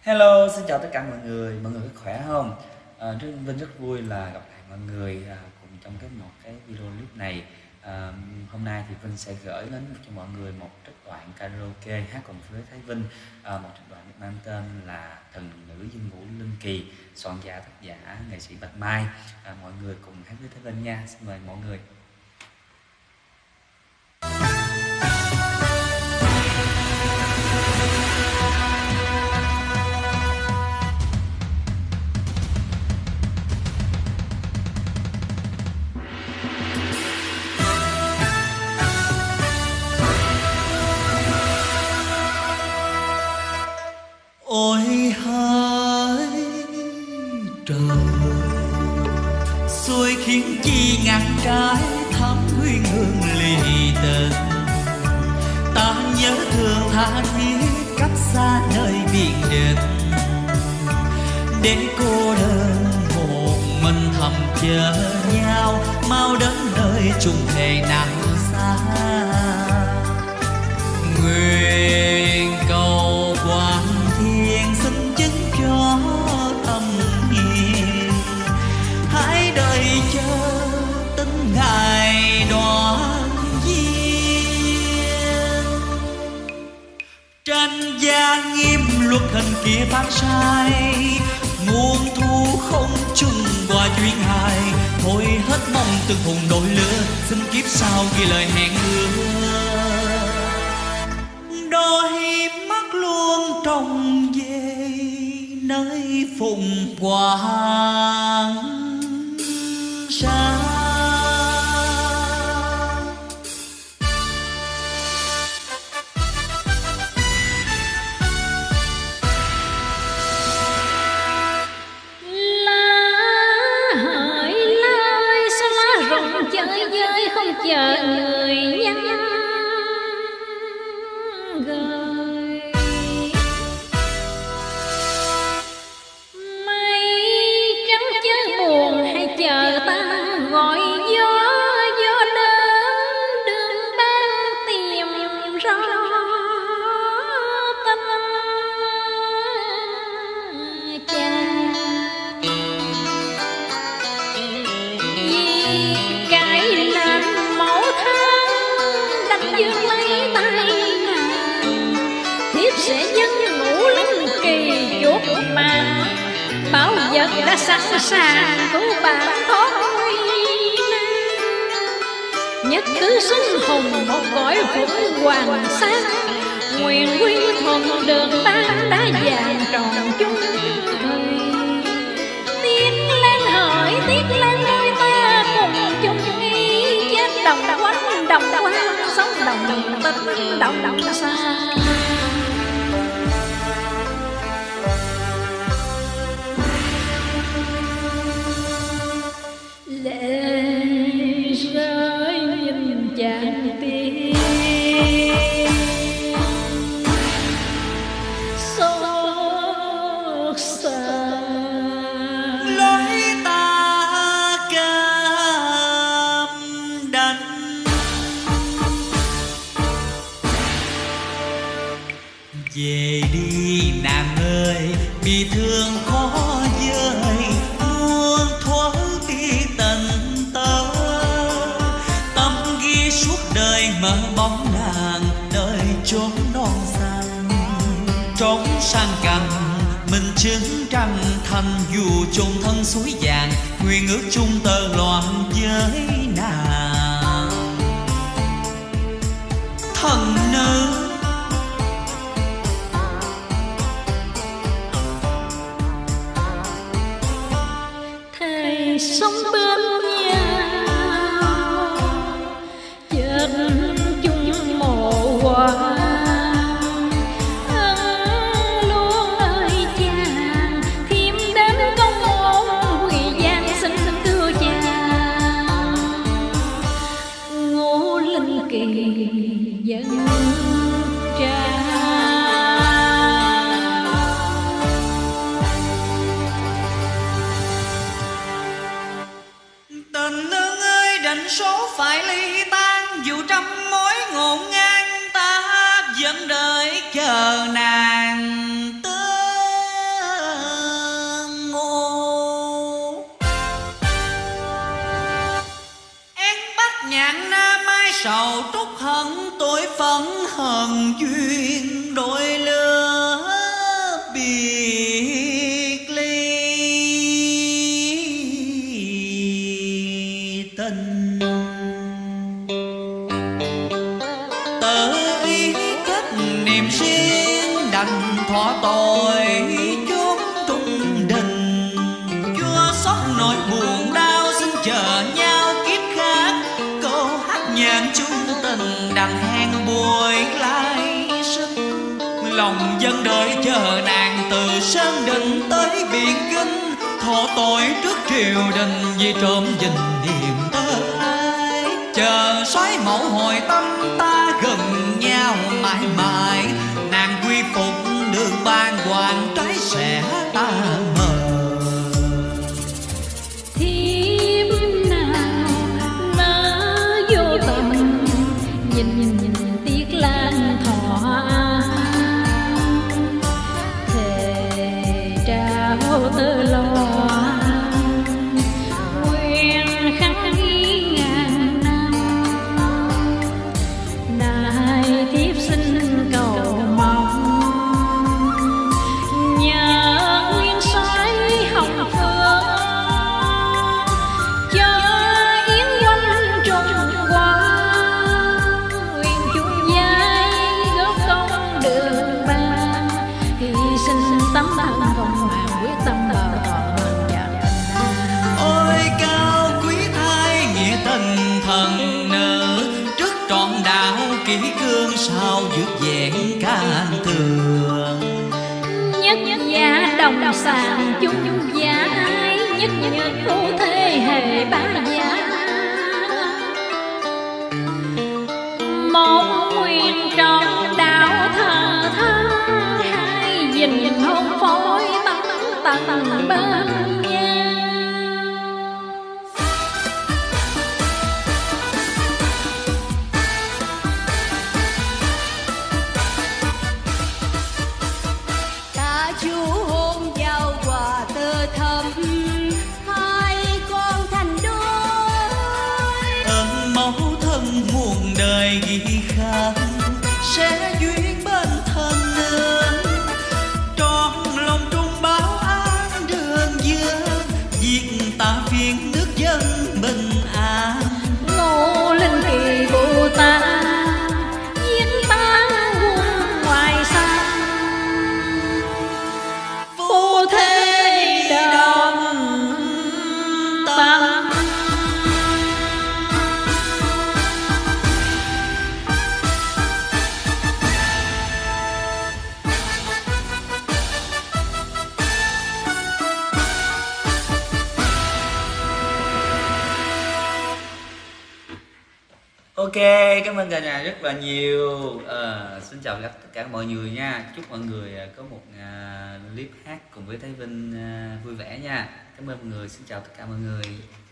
Hello, xin chào tất cả mọi người có khỏe không? Vinh rất vui là gặp lại mọi người cùng trong một cái video clip này. Hôm nay thì Vinh sẽ gửi đến cho mọi người một trích đoạn karaoke hát cùng với Thái Vinh, một trích đoạn mang tên là Thần Nữ Dương Vũ Linh Kỳ, soạn giả tác giả nghệ sĩ Bạch Mai. Mọi người cùng hát với Thái Vinh nha, xin mời mọi người. Ôi hỡi trời, xuôi khiến chi ngàn trái thắm huyên hương lì tình. Ta nhớ thương tha thiết cách xa nơi biển địch, để cô đơn một mình thầm chờ nhau, mau đến nơi chung thề nào xa. Nguyện cầu quang thiên xin chứng cho tâm hiền, hãy đợi chờ tính ngày đoàn viên. Tranh gia nghiêm luật hình kia phát sai, muôn thu không chung qua duyên hài. Thôi hết mong từng hùng đội lửa, xin kiếp sau ghi lời hẹn ước. Đôi mắt luôn trông về nơi phụng quang sa. Không chờ người nhắn gửi, mây trắng chớ buồn hay chờ ta gọi gió. Gió đến đường ban tìm rõ tâm cha. Dương lấy tay nàng, thiếp sẽ dâng ngũ linh kỳ chuột mà. Bảo vật đã sẵn sàng cứu bạn thoát nguy nan. Nhất cứ sinh hùng một cõi phụng hoàng sát, nguyện quy thuận đường tan đã vàng tròn chung thời. Tiến lên hỡi tiếc lên đôi ta cùng chung ý, chết đồng quanh đồng quanh sống đồng tích đồng xa. Lệ rơi nhìn chàng tiên xót xa. Lối ta cam đành, về đi nàng ơi, bị thương khó vơi, muôn thuở đi tình tơ. Tâm ghi suốt đời mơ bóng nàng, nơi chốn non xanh. Trống sang cành mình chứng tranh thành, dù chôn thân suối vàng, nguyện ước chung tơ loạn với nàng. Thần nữ sống bên nhau, chết chung mồ hoa. Luôn ơi chàng, thêm đến công ôn quỳ gian xin thưa chàng. Ngũ linh kỳ dân trao. duyên đôi lứa biệt ly tình. Tự ý kết niềm riêng đành thọ tội chốn cung đình. Chúa xót nỗi buồn đau xin chờ nhau kiếp khác. Câu hát nhàn chung tình đành hẹn buổi lai sinh. Lòng dân đợi chờ nàng từ Sơn Định tới Biển Kinh. Thọ tội trước triều đình vì trộm gìn niềm tơ ái. Chờ xoáy mẫu hồi tâm ta gần nhau mãi mãi. Nàng quy phục đường bàng hoàng trái sẽ ta mờ. Thiếp nào nỡ vô tình nhìn tiếc lan thọ thề trao tơ lo quyền khắc ghi ngàn năm. Nay thiếp xin cầu mong nhờ nguyên soái hồng phương cho yến quanh trùng qua. Nguyện chung giai góp công đường ban hy sinh tấm thân không màng quyết tâm bảo toàn và bình an. Ôi cao quý thái nghĩa tình thần nữ. Trước trọn đạo kỷ cương sao vượt vẹn can tường. Nhất gia đồng sàng chung gia ái. Nhất nhất phu thế hệ ba gia. Một nguyện trọn đạo thờ tha. Hai gìn hôn phối tận tận bên nhau. Ta chú hôn giao quà tơ thắm. Hai con thành đôi. Ơn mẫu thân muôn đời ghi khắc. Sẽ duyên bên thân nương. Trọn lòng trung báo an đường dương. Việc ta phiền nước dân bình an. Ngô Linh Kỳ Bồ Tát giết ta quân ngoài xa. Phu thế đồng tâm. Ok, cảm ơn cả nhà rất là nhiều. Xin chào tất cả mọi người nha. Chúc mọi người có một clip hát cùng với Thái Vinh vui vẻ nha. Cảm ơn mọi người, xin chào tất cả mọi người.